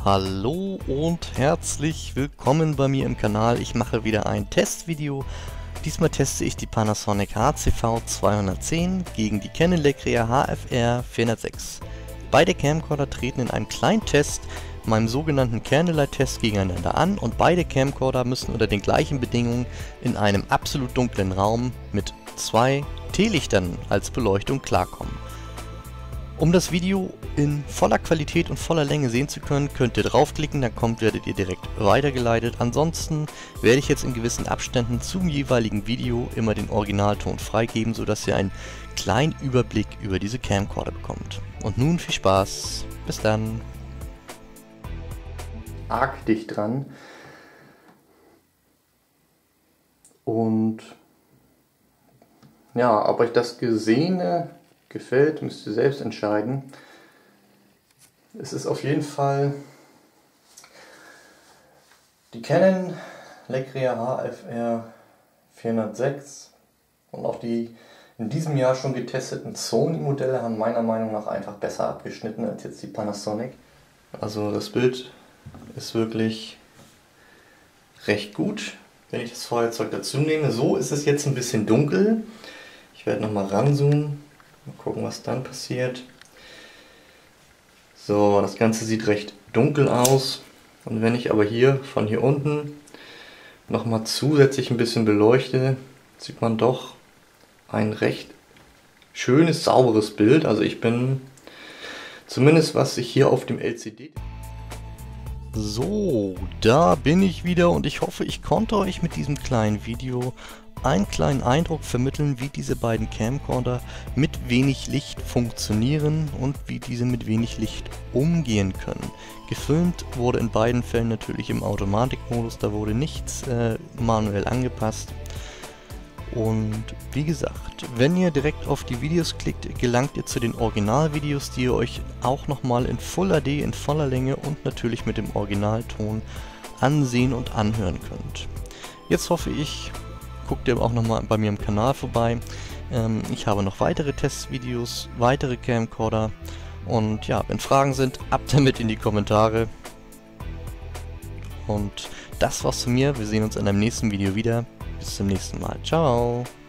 Hallo und herzlich willkommen bei mir im Kanal. Ich mache wieder ein Testvideo. Diesmal teste ich die Panasonic HCV 210 gegen die Canon Lecrea HFR 406. Beide Camcorder treten in einem kleinen Test, meinem sogenannten Candlelight-Test, gegeneinander an und beide Camcorder müssen unter den gleichen Bedingungen in einem absolut dunklen Raum mit 2 Teelichtern als Beleuchtung klarkommen. Um das Video in voller Qualität und voller Länge sehen zu können, könnt ihr draufklicken, dann werdet ihr direkt weitergeleitet. Ansonsten werde ich jetzt in gewissen Abständen zum jeweiligen Video immer den Originalton freigeben, sodass ihr einen kleinen Überblick über diese Camcorder bekommt. Und nun viel Spaß, bis dann! Arg dicht dran und ja, ob euch das Gesehene gefällt, müsst ihr selbst entscheiden. Es ist auf jeden Fall die Canon Lecrea HFR 406 und auch die in diesem Jahr schon getesteten Sony Modelle haben meiner Meinung nach einfach besser abgeschnitten als jetzt die Panasonic. Also das Bild ist wirklich recht gut, wenn ich das Feuerzeug dazu nehme. So ist es jetzt ein bisschen dunkel. Ich werde nochmal ranzoomen. Mal gucken, was dann passiert. So, das Ganze sieht recht dunkel aus. Und wenn ich aber hier von hier unten nochmal zusätzlich ein bisschen beleuchte, sieht man doch ein recht schönes, sauberes Bild. Also ich bin, zumindest was ich hier auf dem LCD... So, da bin ich wieder und ich hoffe, ich konnte euch mit diesem kleinen Video einen kleinen Eindruck vermitteln, wie diese beiden Camcorder mit wenig Licht funktionieren und wie diese mit wenig Licht umgehen können. Gefilmt wurde in beiden Fällen natürlich im Automatikmodus, da wurde nichts manuell angepasst. Und wie gesagt, wenn ihr direkt auf die Videos klickt, gelangt ihr zu den Originalvideos, die ihr euch auch nochmal in Full HD, in voller Länge und natürlich mit dem Originalton ansehen und anhören könnt. Jetzt hoffe ich, guckt ihr auch nochmal bei mir im Kanal vorbei. Ich habe noch weitere Testvideos, weitere Camcorder. Und ja, wenn Fragen sind, ab damit in die Kommentare. Und das war's von mir. Wir sehen uns in einem nächsten Video wieder. Bis zum nächsten Mal. Ciao.